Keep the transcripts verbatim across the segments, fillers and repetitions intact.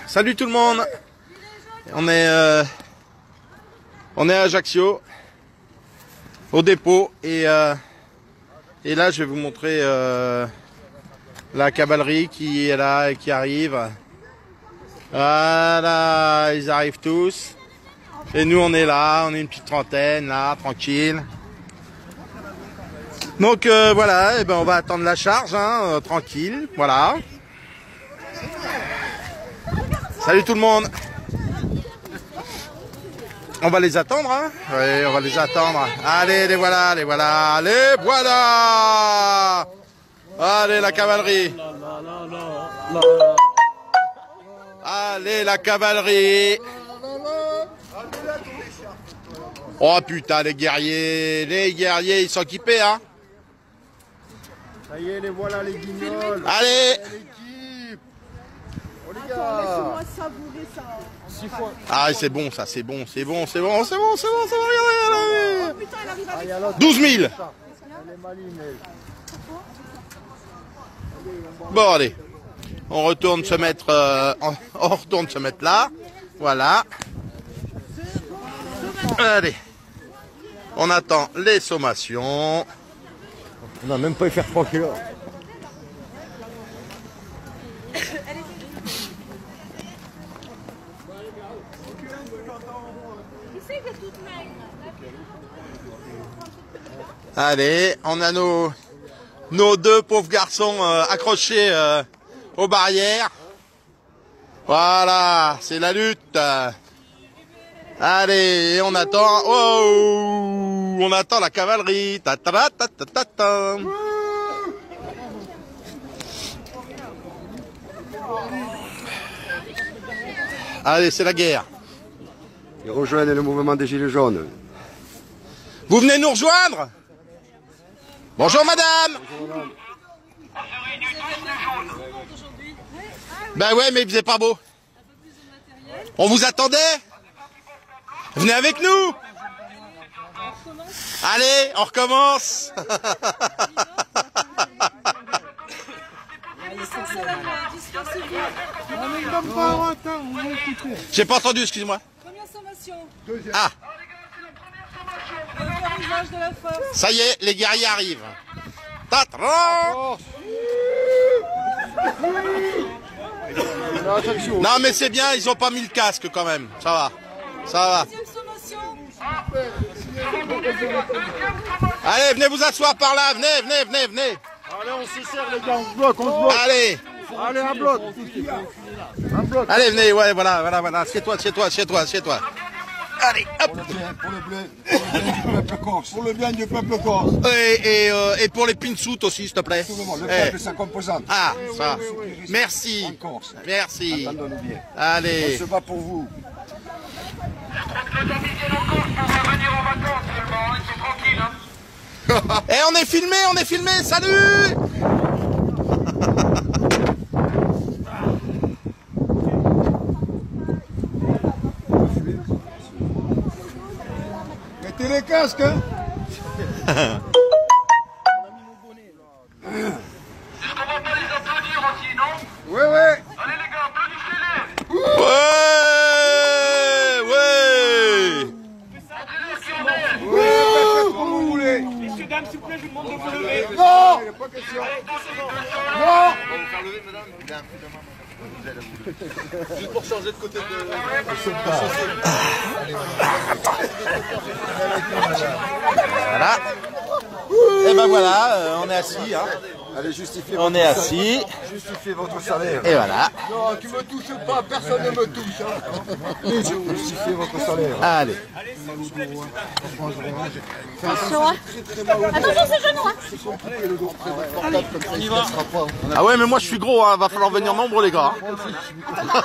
Salut tout le monde. On est euh, on est à Ajaccio, au dépôt, et euh, et là je vais vous montrer euh, la cavalerie qui est là et qui arrive. Voilà, ils arrivent tous. Et nous on est là, on est une petite trentaine là, tranquille. Donc euh, voilà, et ben on va attendre la charge, hein, euh, tranquille, voilà. Salut tout le monde. On va les attendre, hein. Oui, on va les attendre. Allez, les voilà, les voilà, les voilà. Allez, la cavalerie. Allez, la cavalerie. Oh putain, les guerriers, les guerriers, ils sont équipés, hein. Ça y est, les voilà, les guignols. Allez. Oh les gars. Laissez-moi savourer ça. Six fois. Ah, c'est bon, ça, c'est bon, c'est bon, c'est bon, c'est bon, c'est bon, c'est bon, regardez, regardez. Oh putain, elle arrive Ah, avec y a l'autre. douze mille. Elle est maligne, elle. Bon, allez. On retourne se mettre, euh, on, on retourne se mettre là. Voilà. Allez. On attend les sommations. On n'a même pas y faire trois kilos. Allez, on a nos, nos deux pauvres garçons euh, accrochés euh, aux barrières. Voilà, c'est la lutte. Allez, et on attend. Oh, on attend la cavalerie. Ta ta ta ta ta ta. Allez, c'est la guerre. Ils rejoignent le mouvement des Gilets jaunes. Vous venez nous rejoindre? Bonjour madame. Ben ouais, mais il faisait pas beau. On vous attendait? Venez avec nous. Allez, on recommence. J'ai pas entendu, excuse-moi. Première sommation. Ah, Le arrivage de la force. ça y est, les guerriers arrivent. Tatran. Non mais c'est bien, ils ont pas mis le casque quand même. Ça va, ça va. Deuxième sommation. Allez, venez vous asseoir par là, venez, venez, venez, venez. Allez, on se serre, les gars, on se bloque, on se bloque. Allez, Allez, un bloc. Un bloc. allez, venez, ouais, voilà, voilà, voilà. Assieds-toi, assieds-toi, assieds-toi, assieds-toi. Allez, hop. Pour le bien, pour le bien, pour le bien du peuple corse. Pour le bien du peuple corse. Et, et, euh, et pour les pinsoutes aussi, s'il te plaît. Tout le monde, le Eh. peuple, sa composante. Ah, ça. Merci. En Corse. Merci. Entendons-nous bien. On Allez. se bat pour vous. Et on est filmé, on est filmé, salut. Mettez les casques, hein. Est-ce qu'on va pas les applaudir aussi, non? Ouais, ouais. Allez les gars, applaudissez-les! Ouais, ouais. Montrez-leur qui on est! Ouais, comme vous voulez. Messieurs, dames, s'il vous plaît, je vous demande de vous lever. Non. Il n'y a pas question. Allez, dansez, dansez. Non. Juste pour changer de côté de... Voilà. Et ben voilà, euh, on est assis, hein. Allez, justifiez On votre est salaire. assis. Justifiez votre salaire. Et voilà. Non, tu me touches pas, personne ne me touche. Hein. Justifiez votre salaire. Allez. Attention, c'est genou. On y va. Ah ouais, mais moi je suis gros, hein. Va falloir venir nombreux les gars. hein.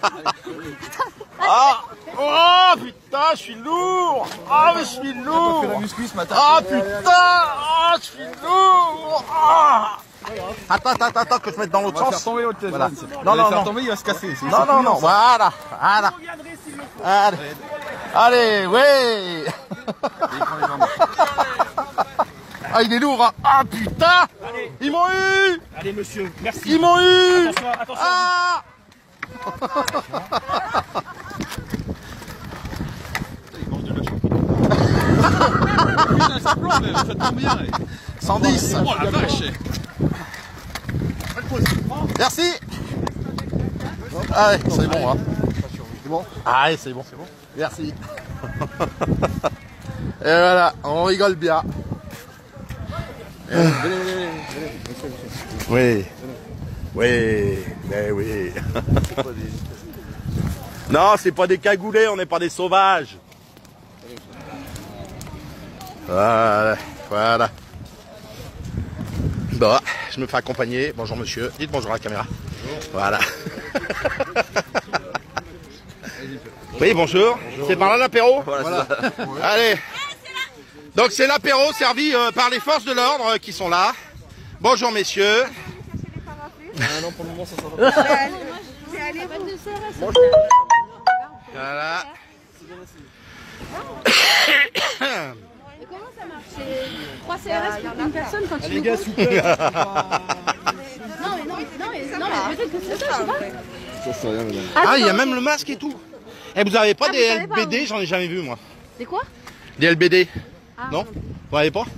Ah. Oh putain, je suis lourd. Ah mais je suis lourd. Ah putain. Ah je suis lourd. Ah. Attends, attends, attends, que je mette dans l'autre sens. Voilà. Non, non, non. tomber, il va se casser. Non, non, non. Voilà, voilà. Allez, allez, ouais. Ah, il est lourd, hein. Ah, putain. Ils m'ont eu. Allez, monsieur, merci. Ils m'ont eu. Attention, attention. Ah. Ça tombe bien. cent dix. Oh la vache. Merci. Ah ouais, c'est bon, hein. C'est bon? Ah ouais, c'est bon. C'est bon. Merci. Et voilà, on rigole bien. Venez, venez, venez. Oui. Oui, mais oui. Non, c'est pas des cagoulés, on n'est pas des sauvages. Voilà, voilà. Bon, je me fais accompagner. Bonjour monsieur. Dites bonjour à la caméra. Bonjour. Voilà. Oui, bonjour. C'est par là l'apéro? Voilà. Allez. Donc c'est l'apéro servi euh, par les forces de l'ordre euh, qui sont là. Bonjour messieurs. Ah non, pour le moment, ça sera pas. Voilà. Comment ça marche? trois C R S pour une personne quand tu Les gars, s'il vous plaît. Non, mais non, non, mais, non, mais peut-être que c'est ça, je sais pas. Ça, c'est rien, madame. Ah, il y a même le masque et tout. Et vous avez pas Ah, des vous savez pas, L B D? J'en ai jamais vu moi. C'est quoi? Des L B D? Ah, Non? Vous avez pas?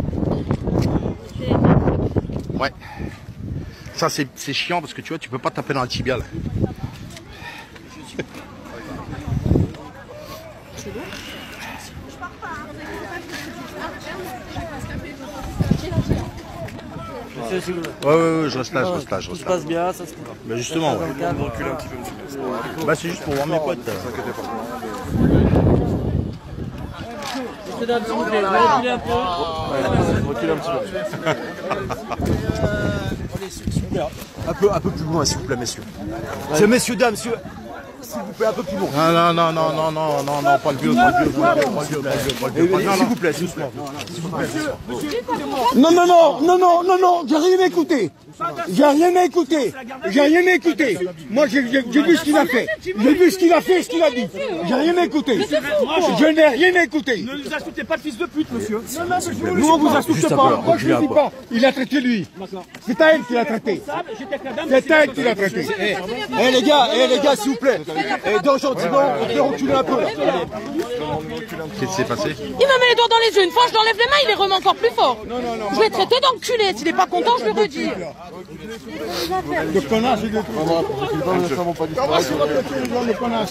Ouais. Ça c'est c'est chiant parce que tu vois, tu peux pas taper dans la tibia là. Monsieur, Ouais, ouais, ouais, je reste là, je reste là, je tout reste se là. passe bien, ça se Bah justement, ouais. calme. Recule un petit peu, monsieur. Bah c'est juste pour voir mes potes. Monsieur, dame, s'il vous plaît, vous reculez un peu. Recule un petit peu. Un peu, un peu plus loin, s'il vous plaît, messieurs. C'est messieurs, dames, monsieur. S'il vous plaît, un peu plus loin. Non, non, non, non, non, non, non, non, pas le vieux, pas le vieux, pas le vieux, pas le vieux, pas le vieux, pas le vieux, pas le vieux. S'il vous plaît, doucement. Non, non, non, non, non, non, non, j'ai rien écouté. J'ai rien écouté. J'ai rien écouté. Moi, j'ai j'ai- j'ai vu ce qu'il a fait. J'ai vu ce qu'il a fait, ce qu'il a dit. J'ai rien écouté. Je n'ai rien écouté. Ne nous insultez pas de fils de pute, monsieur. Nous, on vous insulte pas. Moi, je ne dis pas. Il a traité lui. C'est à elle qu'il a traité. C'est à elle qu'il a traité. Eh, eh, les gars, eh, les gars, s'il vous plaît. Eh, dans gentiment, on fait reculer un peu. là. Qu'est-ce qui s'est passé? Il me met les doigts dans les yeux. Une fois je l'enlève les mains, il les remet encore plus fort. Je vais traiter d'enculé. S'il n'est pas content, je lui redis. Le connard, c'est de tout. Le connard.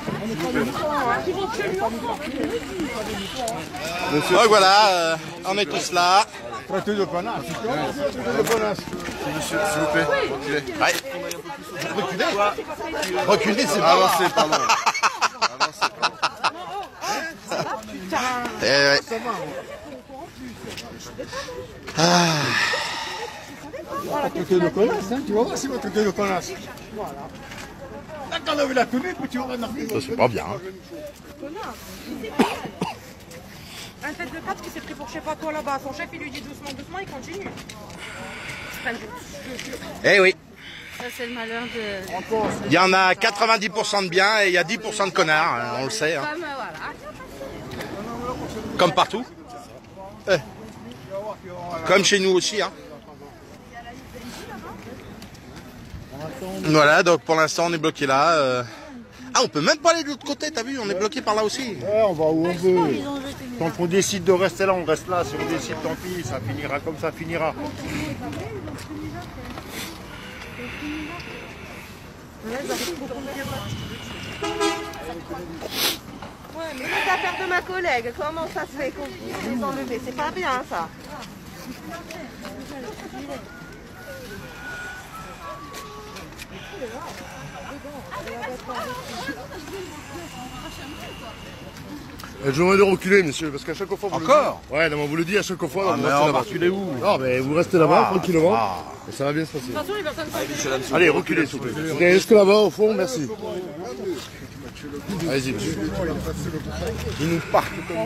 Donc voilà, euh, on est tous là. Traité de connard. De connard. Monsieur, s'il vous plaît, reculez. Ouais. Reculez Reculez, c'est pas Avancez, pardon. Eh ouais. Traité de connasse, hein. Tu vas voir si vous traitez de connasse. Là, quand on a vu la tenue, tu vas voir. Ça c'est pas bien. Hein. Un tête de quatre qui s'est pris pour je sais pas quoi là-bas. Son chef il lui dit doucement, doucement, il continue. Eh oui. Ça c'est le malheur de. Il y en a quatre-vingt-dix pour cent de bien et il y a dix pour cent de connards, hein, on le sait. Hein. Comme voilà. Comme partout. Eh. Comme chez nous aussi. Hein. Voilà, donc pour l'instant on est bloqué là. euh. Ah, on peut même pas aller de l'autre côté, t'as vu, on est bloqué par là aussi. Ouais, on va où on veut. Quand on décide de rester là, on reste là. Si on décide, tant pis, ça finira comme ça finira. Ouais, mais c'est l'affaire de ma collègue. Comment ça se fait qu'on puisse les enlever? C'est pas bien, ça. Je vous demande de reculer, monsieur, parce qu'à chaque fois... Vous Encore le... Ouais, non, mais on vous le dit à chaque fois. Ah, vous mais restez on là-bas. va reculer où? Non, mais vous restez là-bas, Ah, tranquillement. ah. Et ça va bien se passer. De toute façon, les personnes sont. Allez, reculez, s'il vous plaît. Vous restez là-bas, au fond, merci. Allez-y, monsieur. Il nous part.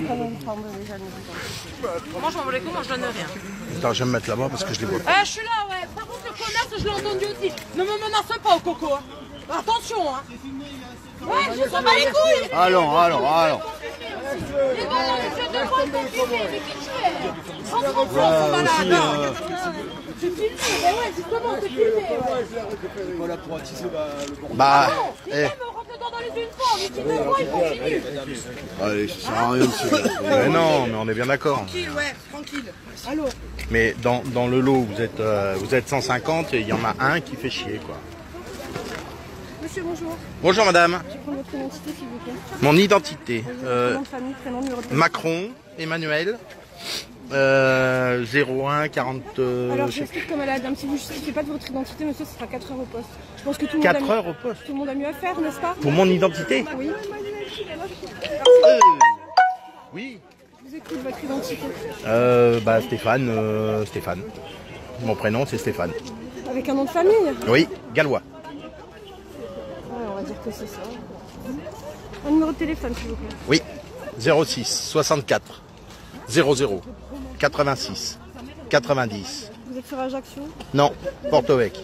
Moi je m'en voulais comment, je donne rien. Attends, je vais me mettre là-bas parce que je les vois. Eh, je suis là, ouais. Par contre, le commerce, je l'ai entendu aussi. Ne me menace pas au coco. Hein. Attention, hein. Ouais, je s'en bats les couilles. Allons, allons, allons. Les gars, là, monsieur de quoi ils sont filmés. C'est qui je fais? Rentre en France, on va là. C'est filmé, mais ouais, justement, c'est filmé. Ouais. Bah, Si eh, elle me rentre le doigt dans les yeux, une fois, mais tu deux fois, il continue. Allez, ça sert à rien de se... Mais non, mais on est bien d'accord. Tranquille, ouais, tranquille. Allô. Mais dans, dans le lot, vous êtes, euh, vous êtes cent cinquante et il y en a un qui fait chier, quoi. Monsieur, bonjour. Bonjour madame. Je vais prendre votre identité, s'il vous plaît. Mon identité. Euh, Nom de famille, prénom, numéro de téléphone. Macron, Emmanuel. Euh, zéro un quarante. Euh, Alors, je je sais m'explique comme à la dame. Si vous ne justifiez pas de votre identité, monsieur, ce sera quatre heures au poste. Je pense que tout le monde quatre a mieux- heures au poste. Tout le monde a mieux à faire, n'est-ce pas? Pour mon identité? Oui. Euh, Oui. Je vous écoute, votre identité. Euh, bah Stéphane, euh, Stéphane. Mon prénom c'est Stéphane. Avec un nom de famille? Oui, gallois. Ouais, on va dire que c'est ça. Un numéro de téléphone, s'il vous plaît. Oui. zéro six soixante-quatre zéro zéro quatre-vingt-six quatre-vingt-dix. Vous êtes sur Ajaccio? Non, Porto Vec.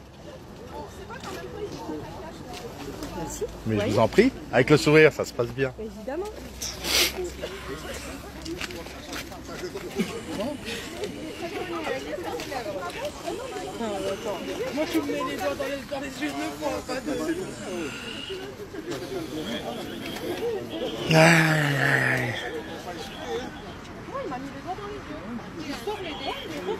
Merci. Mais je vous en prie, avec le sourire, ça se passe bien. Évidemment. Moi, tu me mets les doigts dans les, dans les yeux deux fois, pas deux. Aïe, aïe, aïe. Moi, il m'a mis les doigts dans les yeux. Tu sors les doigts, mais...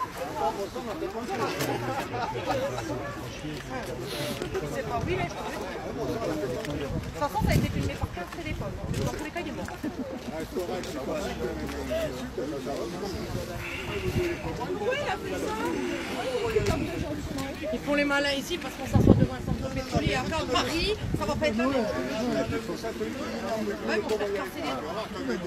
C'est pas oui, mais... De toute façon, ça a été filmé par quinze téléphones. Dans tous les cas, il est mort. Pourquoi il a fait ça? Ils font les malins ici parce qu'on s'assoit devant un centre pétrolier. Et après, à Paris, ça va pas être la même. Ouais, mais on va faire casser les doigts.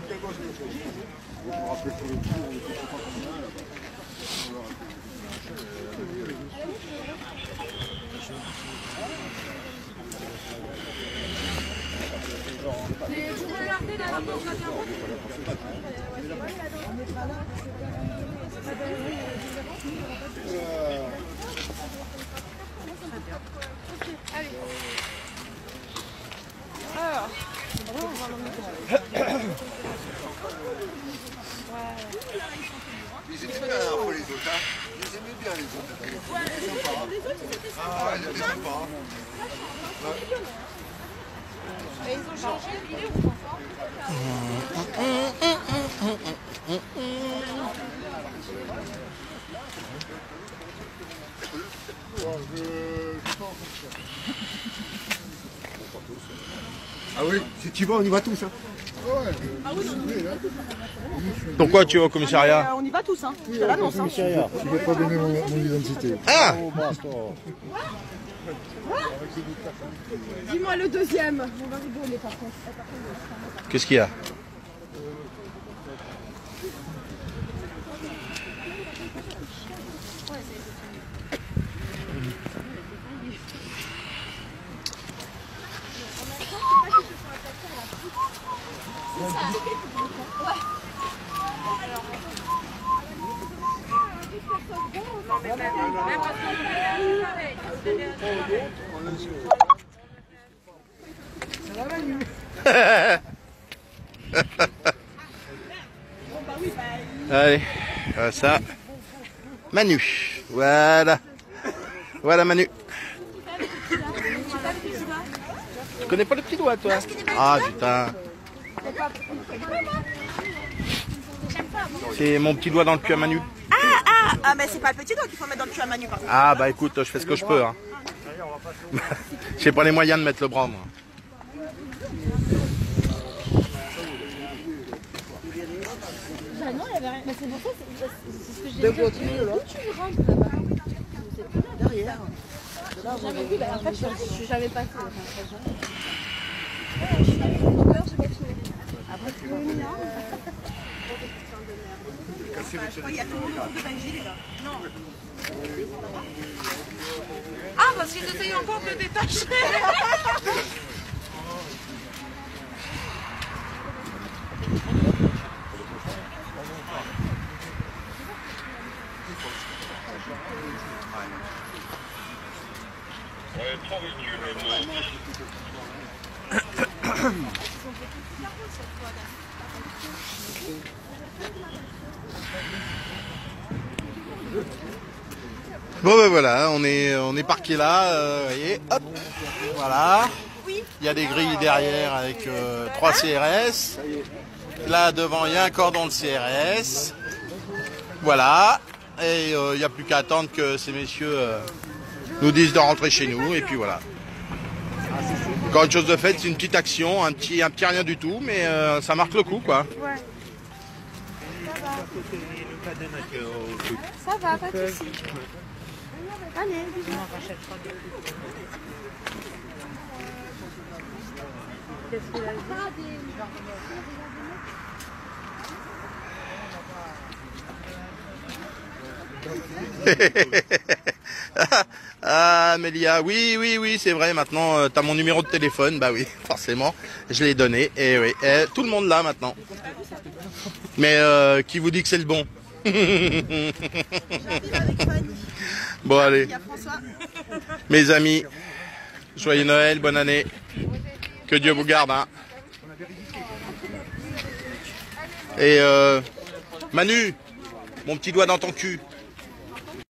Et vous regardez dans la porte, Allez. Alors. Ils étaient bien la fois les autres, hein. Ils aimaient bien les autres. Ouais, les autres, ils étaient sympas. Ah, ils étaient sympas. Et ils ont changé de vidéo ou pas? Ah oui, si tu vas, on y va tous. Hein. Ah oui, non, Pourquoi tu vas au commissariat? on y va tous, hein. Je te l'annonce. Hein. Je ne vais pas donner mon, mon identité. Ah! Dis-moi le deuxième. On va rigoler par contre. Qu'est-ce qu'il y a? Allez, voilà ça. Manu, voilà. Voilà Manu. Tu connais pas le petit doigt toi? Ah putain. C'est mon petit doigt dans le cul à Manu. Ah, ah, ah, mais c'est pas le petit doigt qu'il faut mettre dans le cul à Manu. Par contre. Ah bah écoute, je fais ce que je peux. Hein. J'ai pas les moyens de mettre le bras moi. Ah non, il y avait rien. Mais c'est pour ça, c'est ce que j'ai dit. Tu rentres là-bas. Derrière. J'avais vu, bah, en fait, je j'avais passé. Ouais, je suis allée au cœur, j'ai pas fini. Après, tu veux une arme? Il y a tout le monde autour de Benji, là. Non. Ah, parce qu'ils essayent encore de le détacher. Bon ben voilà, on est, on est parqué là, euh, vous voyez, hop, voilà. Il y a des grilles derrière avec euh, trois C R S. Là devant il y a un cordon de C R S. Voilà. Et euh, il n'y a plus qu'à attendre que ces messieurs euh, nous disent de rentrer chez nous. Et puis voilà. Encore une chose de faite, c'est une petite action, un petit, un petit rien du tout, mais euh, ça marque le coup quoi. Ouais. Ça va, pas de soucis. Allez, bisous. Qu'est-ce qu'il a dit? Ah, Amélia, oui, oui, oui, c'est vrai, maintenant, euh, t'as mon numéro de téléphone, bah oui, forcément, je l'ai donné, et oui, et, tout le monde l'a maintenant. Mais euh, qui vous dit que c'est le bon? Bon, allez. Mes amis, joyeux Noël, bonne année. Que Dieu vous garde, hein. Et euh, Manu, mon petit doigt dans ton cul.